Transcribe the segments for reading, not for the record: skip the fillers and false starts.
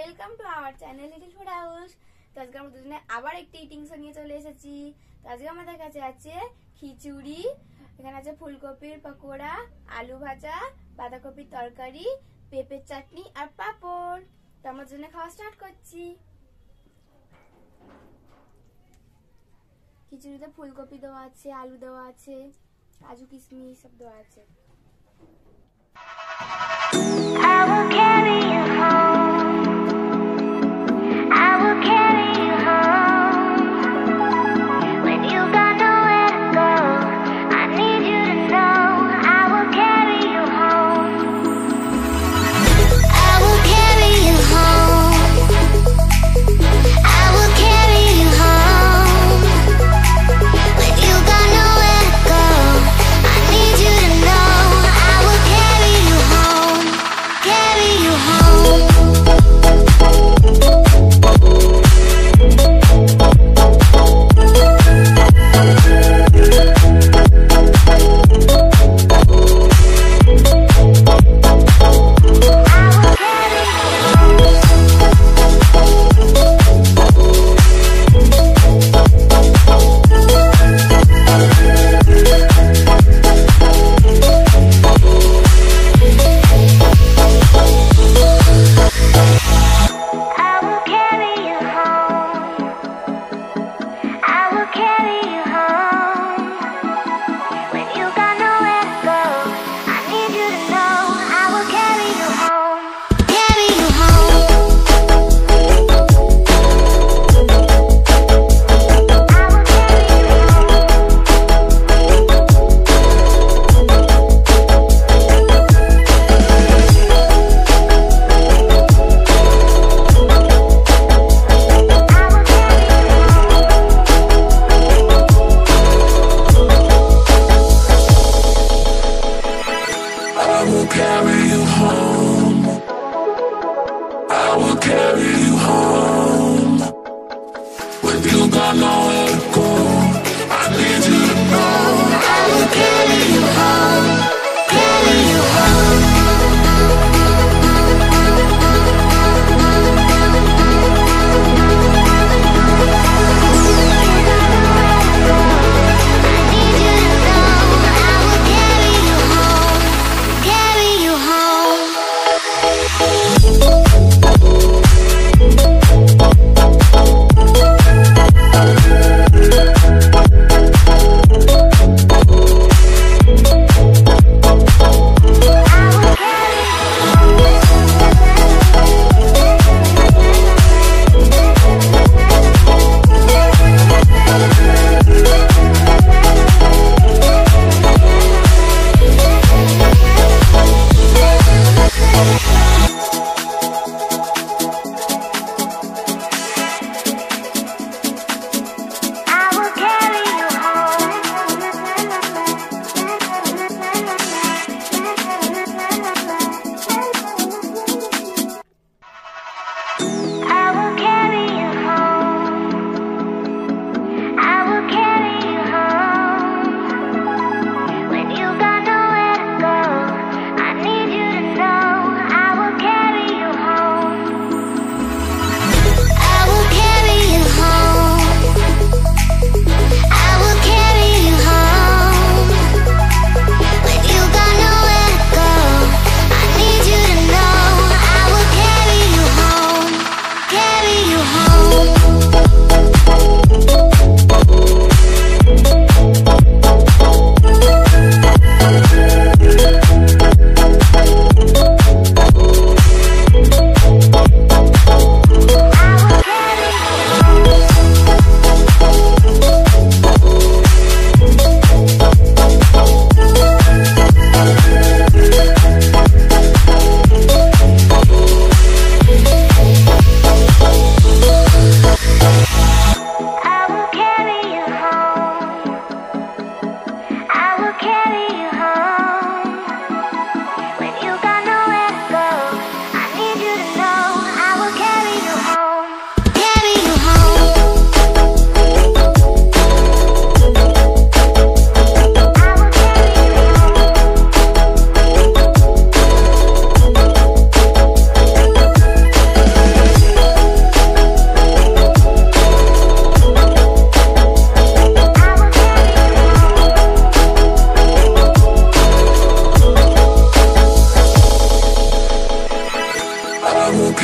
Welcome to our channel little food house. তো আজকে আমরা দুজনে আবার একটি ইটিং শো নিয়ে চলে এসেছি। তো আজকে আমাদের কাছে আছে খিচুড়ি, এখানে আছে ফুলকপির পকোড়া, আলু ভাজা, বাঁধাকপির তরকারি, পেঁপের চাটনি আর পাঁপড়। তো আমরা দুজনে খাওয়া স্টার্ট করছি। খিচুড়িতে ফুলকপি দেওয়া আছে, আলু দেওয়া আছে, কাজু কিশমিশ সব দেওয়া আছে।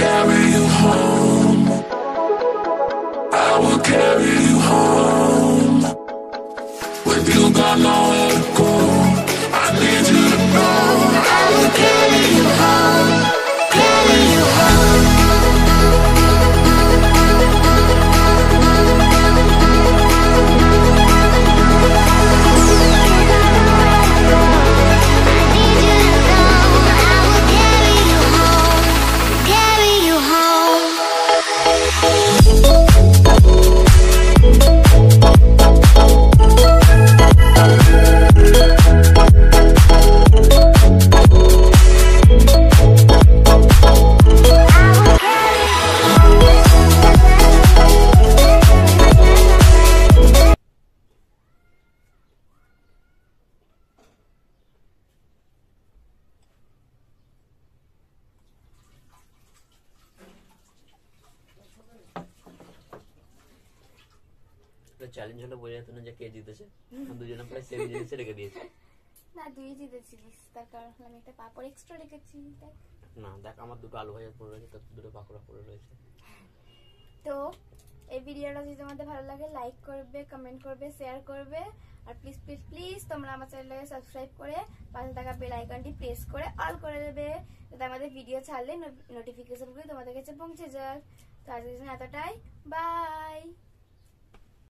carry you home. I will carry you home. When you got nowhere to go, I need you to know I will carry you home. Carry you home. Challenge হলো বোঝা যেত না যে কে জিতেছে, দুজনে প্রায় সেম জিনিসে রেখে দিয়েছে। না তুই জিতেছিলিস, তার কারণ আমি একটা পাপড় এক্সট্রা রেখেছি। দেখ না দেখ, আমার দুটো আলু ভাজা পড়ে রয়েছে, তোর দুটো পাকোড়া পড়ে রয়েছে। তো এই ভিডিওটা যদি তোমাদের ভালো লাগে লাইক করবে, কমেন্ট করবে, শেয়ার করবে, আর প্লিজ প্লিজ প্লিজ তোমরা আমার চ্যানেলটাকে সাবস্ক্রাইব করে পাশে থাকা বেল আইকনটি প্রেস করে অল করে দেবে, যাতে আমাদের ভিডিও ছাড়লে নোটিফিকেশনগুলি তোমাদের কাছে পৌঁছে যাক। তো আজকের জন্য এতটাই, বাই।